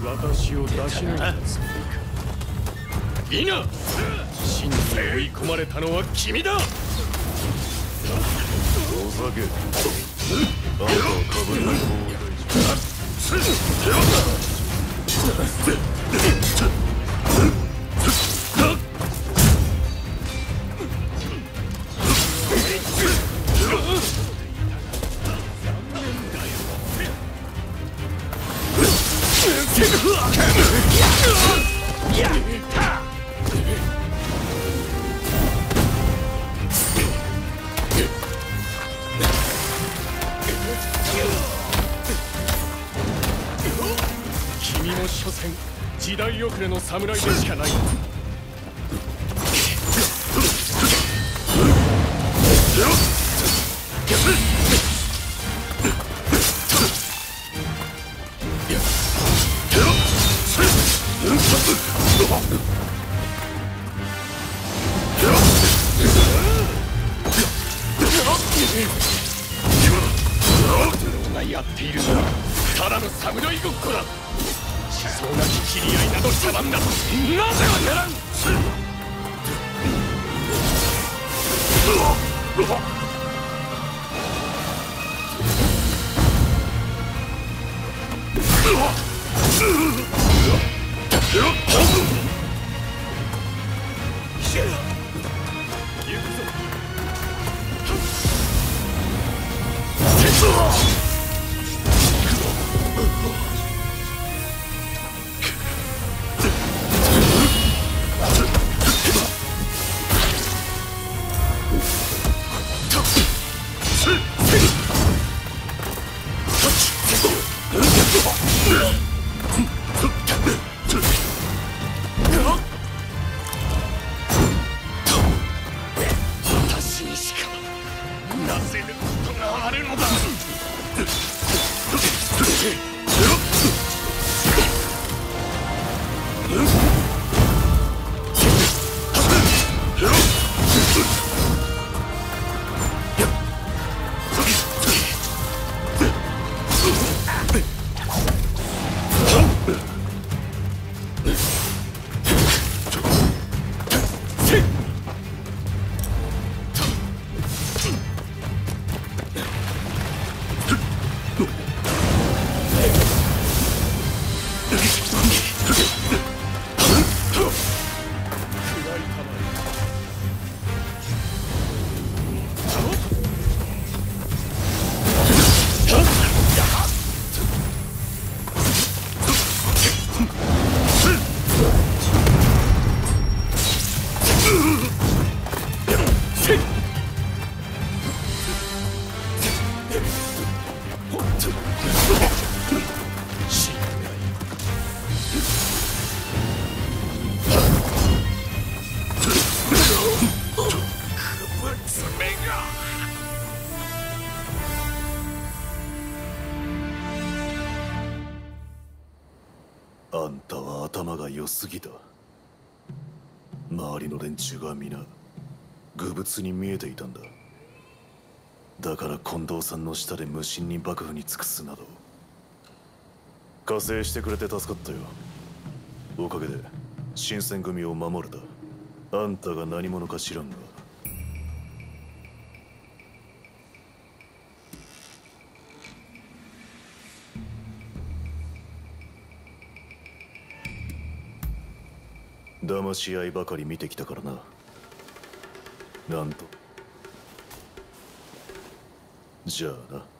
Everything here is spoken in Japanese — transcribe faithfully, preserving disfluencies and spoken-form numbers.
私を出し抜いたつもりか。いいな。真に追い込まれたのは君だ。お酒あんたはかぶりない方君も所詮時代遅れの侍でしかない。やっているのはただの侍ごっこだ。思想なき切り合いなど茶番だ。なぜはならん。私にしかなせぬことがあるのだ。あんたは頭が良すぎた。周りの連中が皆愚物に見えていたんだ。だから近藤さんの下で無心に幕府に尽くすなど。加勢してくれて助かったよ。おかげで新選組を守れた。あんたが何者か知らんが。騙し合いばかり見てきたからな。なんと。じゃあな。